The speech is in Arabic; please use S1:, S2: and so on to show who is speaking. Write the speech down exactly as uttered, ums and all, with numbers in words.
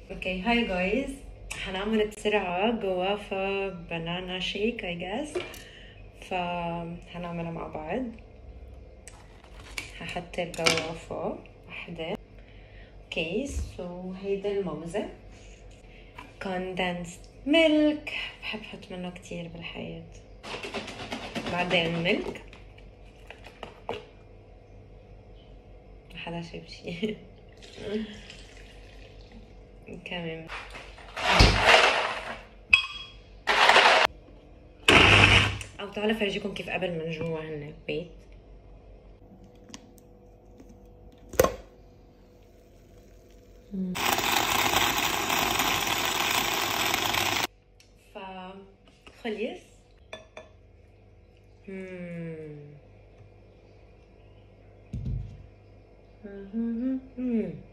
S1: اوكي هاي جايز، هنعمل بسرعة جوافة بنانا شيك اي جاس. فهنعملها مع بعض. هحط الجوافة واحدة. اوكي سو هيدا الموزة كوندنسد ميلك، بحب احط منه كتير بالحياة. بعدين ميلك، حدا شايف شي كمان. او تعالوا فرجيكم كيف قبل من جوا هن بيت. ف خلص. مم.